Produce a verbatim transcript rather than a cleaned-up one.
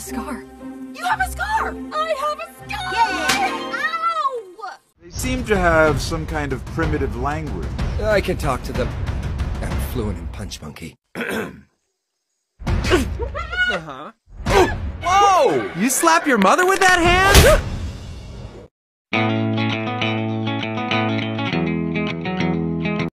scar. You have a scar! I have a scar! Yeah! Ow! They seem to have some kind of primitive language. I can talk to them. I'm fluent in Punch Monkey. Uh-huh. Oh! Whoa! You slap your mother with that hand?